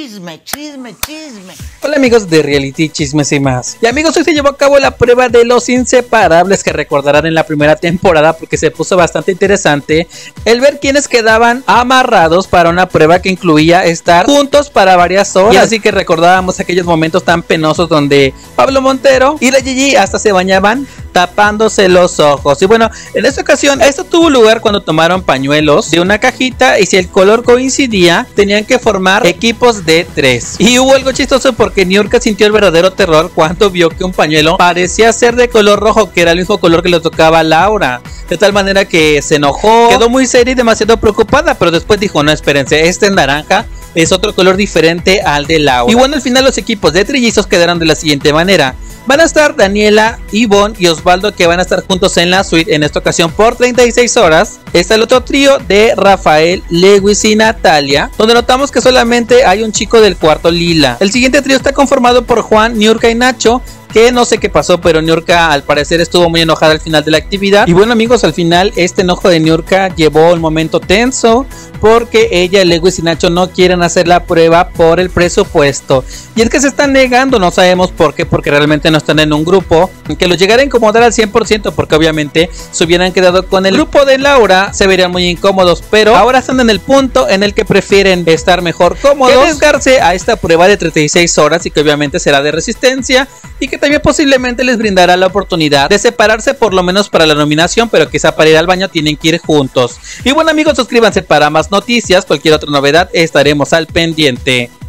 Chisme, chisme, chisme. Hola amigos de Reality Chismes y más. Y amigos, hoy se llevó a cabo la prueba de los inseparables, que recordarán en la primera temporada porque se puso bastante interesante el ver quiénes quedaban amarrados para una prueba que incluía estar juntos para varias horas. Y así que recordábamos aquellos momentos tan penosos donde Pablo Montero y la Gigi hasta se bañaban tapándose los ojos. Y bueno, en esta ocasión esto tuvo lugar cuando tomaron pañuelos de una cajita y si el color coincidía tenían que formar equipos de 3. Y hubo algo chistoso porque Niurka sintió el verdadero terror cuando vio que un pañuelo parecía ser de color rojo, que era el mismo color que le tocaba a Laura, de tal manera que se enojó, quedó muy seria y demasiado preocupada, pero después dijo: no, espérense, este es naranja, es otro color diferente al de Laura. Y bueno, al final los equipos de trillizos quedaron de la siguiente manera: van a estar Daniela, Ivonne y Osvaldo, que van a estar juntos en la suite en esta ocasión por 36 horas. Está el otro trío de Rafael, Lewis y Natalia, donde notamos que solamente hay un chico del cuarto lila. El siguiente trío está conformado por Juan, Niurka y Nacho, que no sé qué pasó, pero Niurka al parecer estuvo muy enojada al final de la actividad. Y bueno amigos, al final este enojo de Niurka llevó un momento tenso, porque ella, Lewis y Nacho no quieren hacer la prueba por el presupuesto. Y es que se están negando, no sabemos por qué, porque realmente no están en un grupo que los llegara a incomodar al 100%, porque obviamente si hubieran quedado con el grupo de Laura se verían muy incómodos, pero ahora están en el punto en el que prefieren estar mejor cómodos que arriesgarse a esta prueba de 36 horas y que obviamente será de resistencia y que también posiblemente les brindará la oportunidad de separarse por lo menos para la nominación, pero quizá para ir al baño tienen que ir juntos. Y bueno amigos, suscríbanse para más noticias, cualquier otra novedad estaremos al pendiente.